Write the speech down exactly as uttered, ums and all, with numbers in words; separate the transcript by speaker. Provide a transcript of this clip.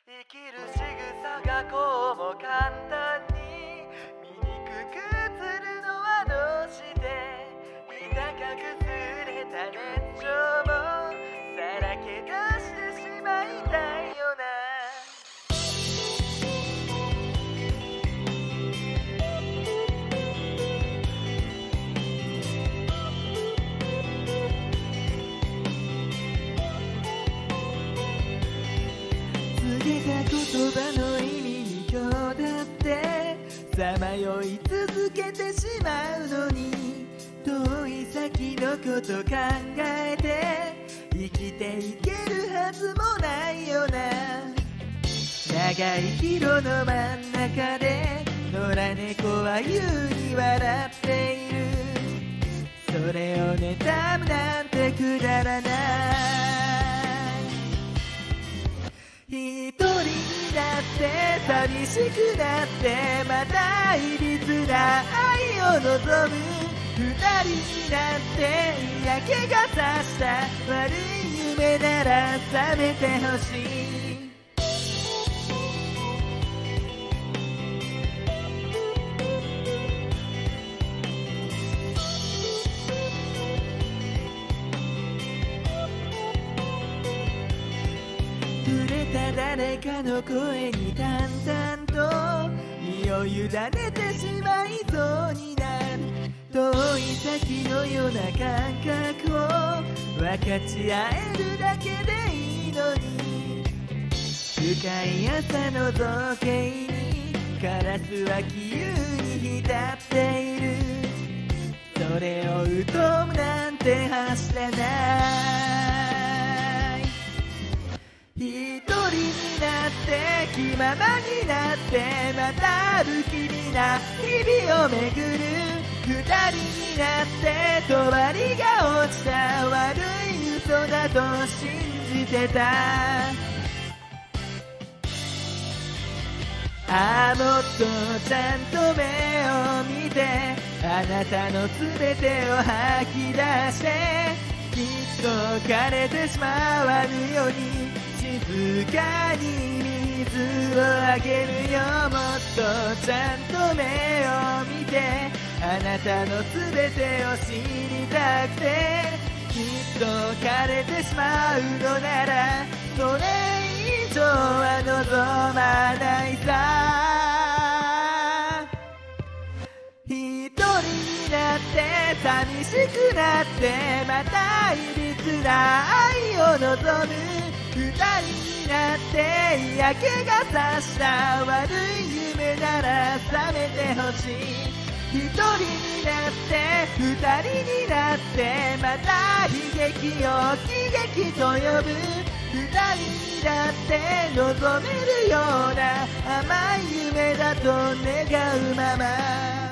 Speaker 1: 生きる仕草がこうも簡単に醜く映るのはどうして痛かくすれた熱情もさらけ出してしまいたいよな。告げた言葉の意味に今日だってさまよい続けてしまうのに遠い先のこと考えて生きていけるはずもないよな。長い広の真ん中で野良猫は優に笑っている。それを妬むなんてくだらない。一人になって寂しくなってまたいびつな愛を望む。二人になって嫌気がさした悪い夢なら覚めてほしい。触れた誰かの声に淡々と身を委ねてしまいそうになる。遠い先のような感覚を分かち合えるだけでいいのに深い朝の造形にカラスは杞憂に浸っている。それを疎むなんてはずれない。一人になって気ままになってまた不気味な日々を巡る。二人になって帳が落ちた悪い嘘だと信じてた。ああもっとちゃんと目を見てあなたの全てを吐き出してきっと枯れてしまわぬように静かに水をあげるよ。もっとちゃんと目を見てあなたの全てを知りたくてきっと枯れてしまうのならそれ以上は望まないさ。一人になって寂しくなってまたいびつな愛を望む。二人になって嫌気がさした悪い夢なら覚めてほしい。一人になって二人になってまた悲劇を喜劇と呼ぶ。二人になって望めるような甘い夢だと願うまま